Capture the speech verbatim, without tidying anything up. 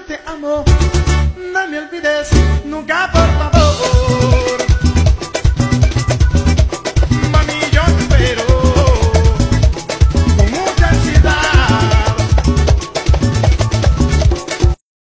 te amo, no me olvides nunca, por favor.